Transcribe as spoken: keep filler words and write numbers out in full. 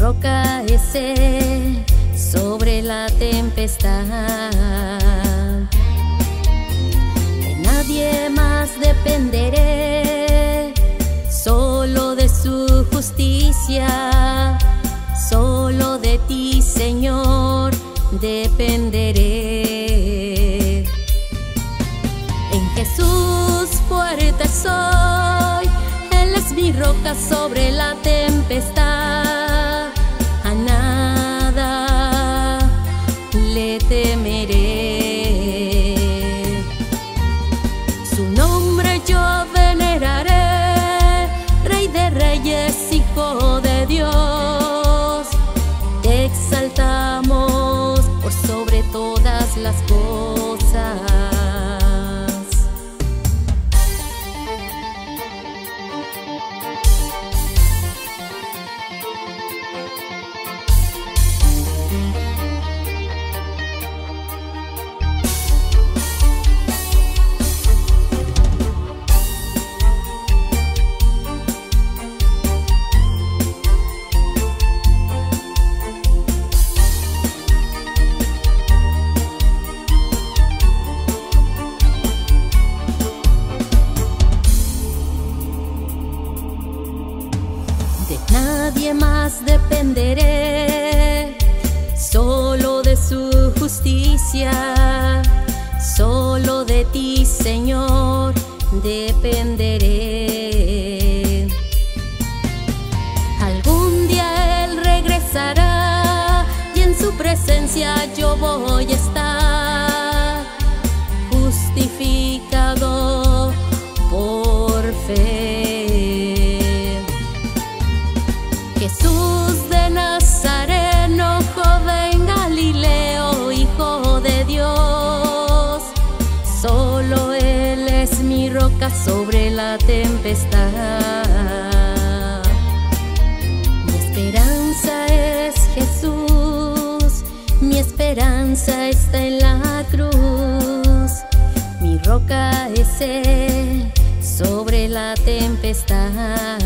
roca es Él sobre la tempestad. De nadie más dependeré, solo de su justicia. Solo de ti, Señor, dependeré. En Jesús fuerte soy, Él es mi roca sobre la tempestad. A nada le temeré. Su nombre yo veneraré, Rey de Reyes, Hijo de Dios. Te exaltamos por sobre todas las cosas. De nadie más dependeré, solo de su justicia. Solo de ti, Señor, dependeré. Algún día Él regresará y en su presencia yo voy a estar, justificado por fe. Jesús de Nazareno, joven Galileo, Hijo de Dios. Solo Él es mi roca sobre la tempestad. Mi esperanza es Jesús, mi esperanza está en la cruz. Mi roca es Él sobre la tempestad.